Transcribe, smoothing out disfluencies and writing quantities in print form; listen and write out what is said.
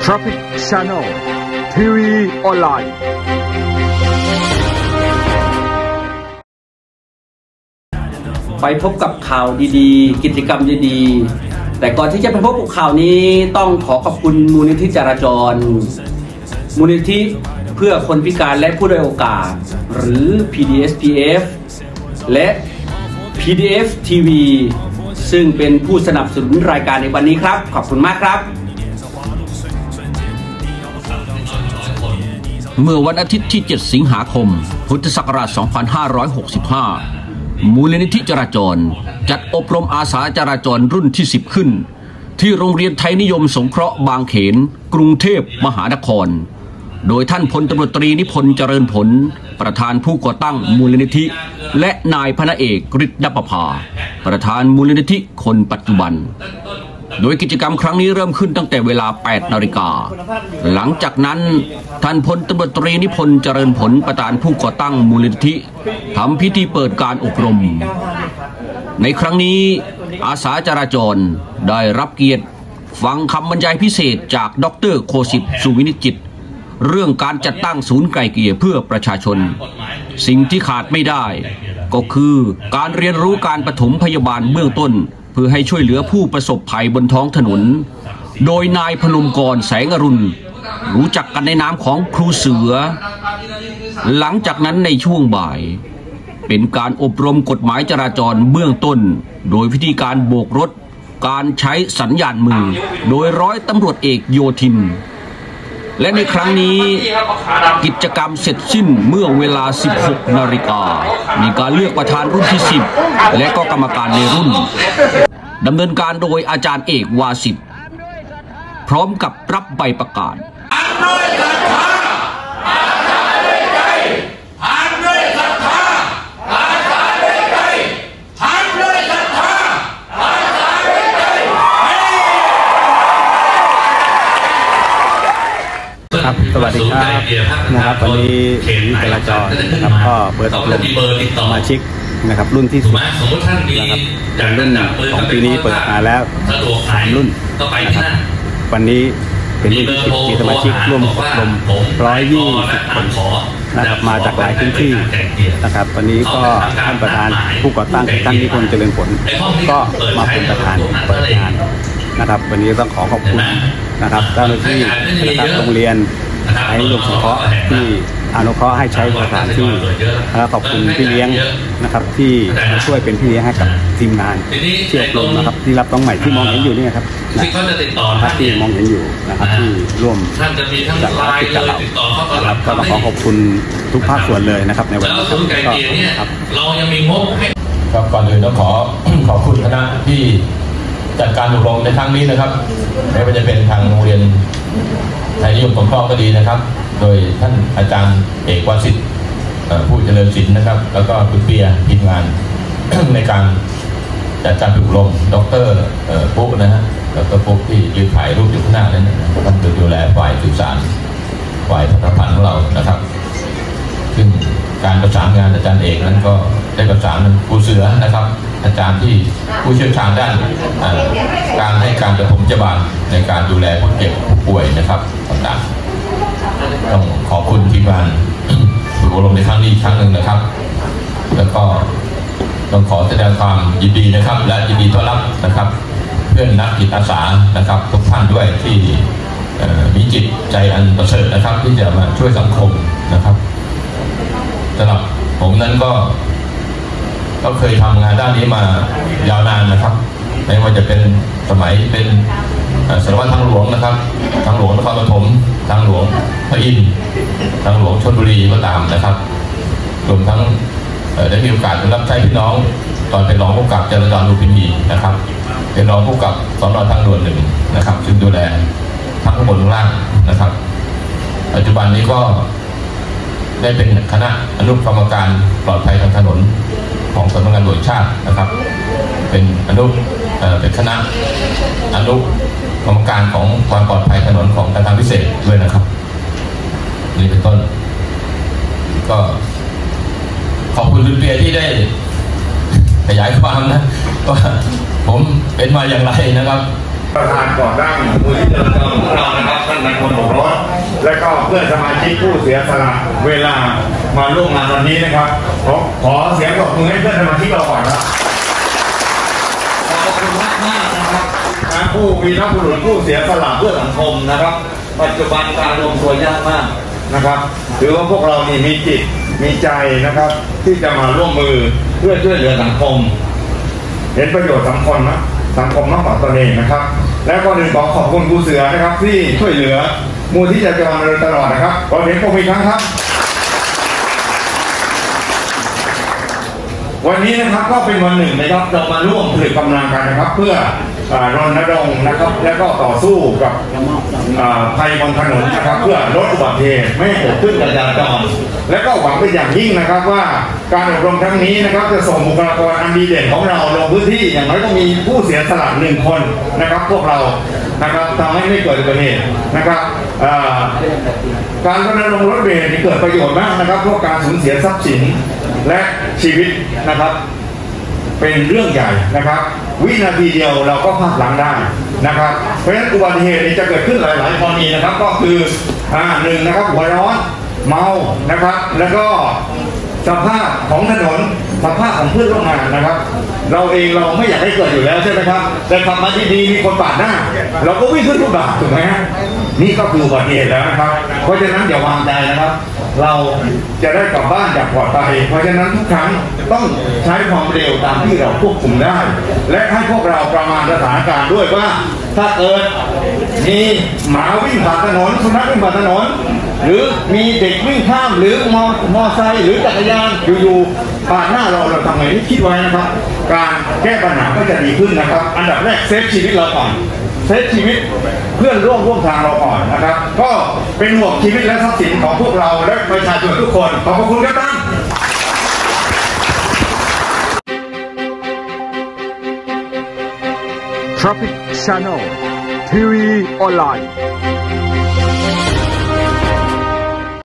Traffic Channel ทีวีออนไลน์ไปพบกับข่าวดีๆกิจกรรมดีๆแต่ก่อนที่จะไปพบกับข่าวนี้ต้องขอขอบคุณมูลนิธิจราจรมูลนิธิเพื่อคนพิการและผู้ด้อยโอกาสหรือ PDSPF และ PDF TV ซึ่งเป็นผู้สนับสนุนรายการในวันนี้ครับขอบคุณมากครับเมื่อวันอาทิตย์ที่ 7 สิงหาคม พุทธศักราช 2565 มูลนิธิจราจรจัดอบรมอาสาจราจรรุ่นที่ 10 ขึ้นที่โรงเรียนไทยนิยมสงเคราะห์บางเขนกรุงเทพมหานครโดยท่านพลตำรวจตรีนิพนธ์เจริญผลประธานผู้ก่อตั้งมูลนิธิและนายพระเอกฤทธิ์นภาประธานมูลนิธิคนปัจจุบันโดยกิจกรรมครั้งนี้เริ่มขึ้นตั้งแต่เวลา 8 นาฬิกาหลังจากนั้นท่านพลตำรวจตรีนิพนธ์เจริญผลประธานผู้ก่อตั้งมูลนิธิทำพิธีเปิดการอบรมในครั้งนี้อาสาจราจรได้รับเกียรติฟังคำบรรยายพิเศษจากดร.โคสิทธิ์สุวินิจจิตเรื่องการจัดตั้งศูนย์ไกล่เกลี่ยเพื่อประชาชนสิ่งที่ขาดไม่ได้ก็คือการเรียนรู้การปฐมพยาบาลเบื้องต้นเพื่อให้ช่วยเหลือผู้ประสบภัยบนท้องถนนโดยนายพนมกรแสงอรุณรู้จักกันในนามของครูเสือหลังจากนั้นในช่วงบ่ายเป็นการอบรมกฎหมายจราจรเบื้องต้นโดยวิธีการโบกรถการใช้สัญญาณมือโดยร้อยตำรวจเอกโยธินและในครั้งนี้กิจกรรมเสร็จสิ้นเมื่อเวลา 16 นาฬิกามีการเลือกประธานรุ่นที่ 10และก็กรรมการในรุ่นดำเนินการโดยอาจารย์เอกวาสิทธิ์พร้อมกับรับใบประกาศสวัสดีครับนะครับวันนี้จราจรนะครับก็เปิดอบรมสมาชิกนะครับรุ่นที่10นะครับเป็นรุ่นของปีนี้เปิดมาแล้ว3รุ่นนะครับวันนี้เป็นรุ่นที่10มีสมาชิกร่วมอบรม120 คนนะครับมาจากหลายพื้นที่นะครับวันนี้ก็ท่านประธานผู้ก่อตั้งท่านนิพนธ์เจริญผลก็มาเป็นประธานเปิดงานนะครับวันนี้ต้องขอขอบคุณนะครับเจ้าหน้าที่นะครับโรงเรียนไทยนิยมสงเคราะห์ที่อนุเคราะห์ให้ใช้สถานที่และขอบคุณพี่เลี้ยงนะครับที่มาช่วยเป็นพี่เลี้ยงให้กับทีมงานที่อบรมนะครับที่รับน้องใหม่ที่มองเห็นอยู่นี่ครับที่มองเห็นอยู่นะครับที่ร่วมจัดรับกิจกรรมนะครับก็ต้องขอขอบคุณทุกภาคส่วนเลยนะครับในวันนี้ครับเรายังมีงบครับก่อนอื่นต้องขอบคุณคณะที่จัดการอบรมในครั้งนี้นะครับไม่ว่าจะเป็นทางโรงเรียนไทยนิยมสงเคราะห์ก็ดีนะครับโดยท่านอาจารย์เอกวสิทธิ์ผู้เจริญศิลป์นะครับแล้วก็คุณเปียทีมงาน ในการจัดการอบรมดร.ปุ๊นะฮะดร.ปุ๊ที่ยืนถ่ายรูปอยู่ข้างหน้านั้นท่านดูแลฝ่ายสื่อสารฝ่ายพัฒนาพันธ์ของเรานะครับซึ่งการประสานงานอาจารย์เอกนั้นก็ได้ประสานครูเสือนะครับอาจารย์ที่ผู้เชี่ยวชาญด้านการให้การปฐมพยาบาลในการดูแลผู้เจ็บผู้ป่วยนะครับต่างๆต้องขอบคุณทีมงานฝึกอบรมในครั้งนี้อีกครั้งหนึ่งนะครับแล้วก็ต้องขอแสดงความยินดีนะครับและยินดีต้อนรับนะครับเพื่อนนักจิตอาสานะครับทุกท่านด้วยที่มีจิตใจอันประเสริฐนะครับที่จะมาช่วยสังคมนะครับสำหรับผมนั้นก็เคยทำงานด้านนี้มายาวนานนะครับไม่ว่าจะเป็นสมัยเป็นสารวัตรทางหลวงนะครับทางหลวงนครปฐมทางหลวงพระอินทร์ทางหลวงชลบุรีก็ตามนะครับรวมทั้งได้มีโอกาสรับใช้พี่น้องตอนเป็นรองผู้กำกับจราจรลุมพินีนะครับเป็นรองผู้กำกับสน.ทางด่วน1นะครับซึ่งดูแลทั้งบนล่างนะครับปัจจุบันนี้ก็ได้เป็นคณะอนุกรรมการปลอดภัยทางถนนของสำนักงานตำรวจชาตินะครับเป็นเป็นคณะอนุกรรมการของความปลอดภัยถนนของการทางพิเศษด้วยนะครับนี่เป็นต้นก็ขอบคุณคุณเปียที่ได้ขยายความนะว่าผมเป็นมาอย่างไรนะครับประธานก่อตั้งมูลนิธิจราจรของเรานะครับท่านนายพล 6 รถและก็เพื่อนสมาชิกผู้เสียสละเวลามาร่วมงานวันนี้นะครับขอเสียงปรบมือให้เพื่อนสมาชิกเราก่อนครับขอบคุณมากนะครับผู้วีรบุรุษผู้เสียสละเพื่อสังคมนะครับปัจจุบันการรวมตัวยากมากนะครับถือว่าพวกเรานี่มีจิตมีใจนะครับที่จะมาร่วมมือเพื่อช่วยเหลือสังคมเห็นประโยชน์สังคมมากกว่าตนเองนะครับและก็หนึ่งขอบคุณครูเสือนะครับที่ช่วยเหลือมูลที่จะมาโดยตลอดนะครับขอเสียงปรบมืออีกครั้งครับวันนี้นะครับก็เป็นวันหนึ่งนะครับเรามาร่วมผลิตกำลังกันนะครับเพื่อรณรงค์นะครับและก็ต่อสู้กับภัยบนถนนนะครับเพื่อลดอุบัติเหตุไม่ให้เกิดขึ้นกับจราจรและก็หวังเป็นอย่างยิ่งนะครับว่าการอบรมครั้งนี้นะครับจะส่งบุคลากรอันดีเด่นของเราลงพื้นที่อย่างน้อยต้องมีผู้เสียสละ1 คนนะครับพวกเรานะครับทำให้ไม่เกิดอุบัติเหตุนะครับการรณรงค์ลดอุบัติเหตุเกิดประโยชน์มากนะครับเพราะการสูญเสียทรัพย์สินและชีวิตนะครับเป็นเรื่องใหญ่นะครับวินาทีเดียวเราก็พลาดหลังได้นะครับเพราะฉะนั้นอุบัติเหตุนี้จะเกิดขึ้นหลายกรณีนะครับก็คือ1นะครับหัวร้อนเมานะครับแล้วก็สภาพของถนนสภาพของเพื่อนร่วมงานนะครับเราเองเราไม่อยากให้เกิดอยู่แล้วใช่ไหมครับแต่ขับมาดีๆมีคนปาดหน้าเราก็วิ่งขึ้นฟุตบาทถูกไหมฮะนี่ก็คืออุบัติเหตุแล้วนะครับเพราะฉะนั้นอย่าวางใจนะครับเราจะได้กลับบ้านอย่างปลอดภัยเพราะฉะนั้นทุกครั้งต้องใช้ความเร็วตามที่เราควบคุมได้และให้พวกเราประมาณสถานการณ์ด้วยว่าถ้าเกิดมีหมาวิ่งผ่านถนนสุนัขวิ่งผ่านถนนหรือมีเด็กวิ่งข้ามหรือมอไซค์หรือจักรยานอยู่ๆผ่านหน้าเราทำไงที่คิดไว้นะครับการแก้ปัญหาก็จะดีขึ้นนะครับอันดับแรกเซฟชีวิตเราก่อนเซฟชีวิตเพื่อนร่วมทางเราก่อนนะครับก็เป็นห่วงชีวิตและทรัพย์สินของพวกเราและประชาชนทุกคนขอบคุณครับท่าน Traffic Channel TV ออนไลน์